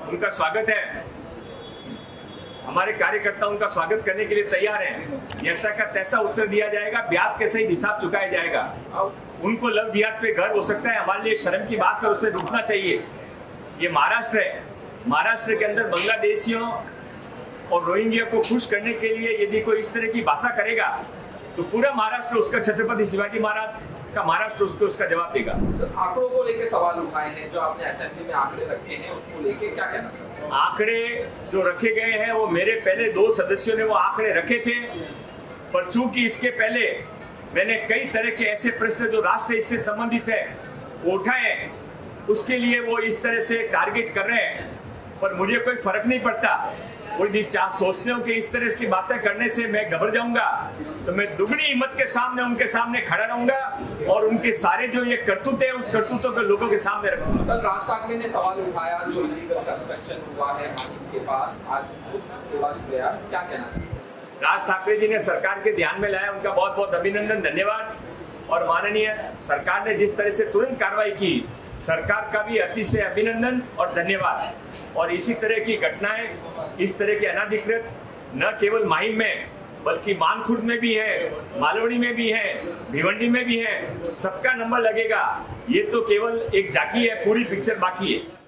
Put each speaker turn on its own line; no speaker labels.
उनका स्वागत है। हमारे कार्यकर्ता उनका स्वागत करने के लिए तैयार हैं। जैसा का तैसा उत्तर दिया जाएगा, ब्याज के सही हिसाब चुकाया जाएगा। उनको लव जिहाद पे गर्व हो सकता है, हमारे लिए शर्म की बात है, उस पर रुकना चाहिए। ये महाराष्ट्र है, महाराष्ट्र के अंदर बांग्लादेशियों और रोहिंग्या को खुश करने के लिए यदि कोई इस तरह की भाषा करेगा तो पूरा महाराष्ट्र उसका, छत्रपति शिवाजी महाराज का महाराष्ट्र उसको उसका जवाब देगा।
आंकड़ों को लेकर सवाल उठाए हैं, जो आपने असेंबली में आंकड़े रखे हैं उसको लेकर क्या कहना चाहते हैं?
आंकड़े जो रखे गए हैं वो मेरे पहले 2 सदस्यों ने वो आंकड़े रखे थे, पर चूंकि इसके पहले मैंने कई तरह के ऐसे प्रश्न जो राष्ट्र हित से संबंधित है वो उठाए, उसके लिए वो इस तरह से टारगेट कर रहे हैं। पर मुझे कोई फर्क नहीं पड़ता। वो यदि सोचते हो कि इस तरह की बातें करने से मैं घबरा जाऊंगा तो मैं दुगनी हिम्मत के सामने उनके सामने खड़ा रहूंगा और उनके सारे जो ये करतूत है उस करतूतों को लोगों के सामने रखूंगा।
कल राज ठाकरे ने सवाल उठाया, जो इलीगल कंस्ट्रक्शन हुआ है हाकिम के पास, आज उसको तोड़ा गया, क्या कहना चाहिए?
राज ठाकरे जी ने सरकार के ध्यान में लाया, उनका बहुत बहुत अभिनंदन, धन्यवाद। और माननीय सरकार ने जिस तरह से तुरंत कार्रवाई की, सरकार का भी अतिशय अभिनंदन और धन्यवाद। और इसी तरह की घटनाएं, इस तरह के अनाधिकृत न केवल माहिम में बल्कि मानखुर्द में भी है, मालवणी में भी है, भिवंडी में भी है, सबका नंबर लगेगा। ये तो केवल एक झांकी है, पूरी पिक्चर बाकी है।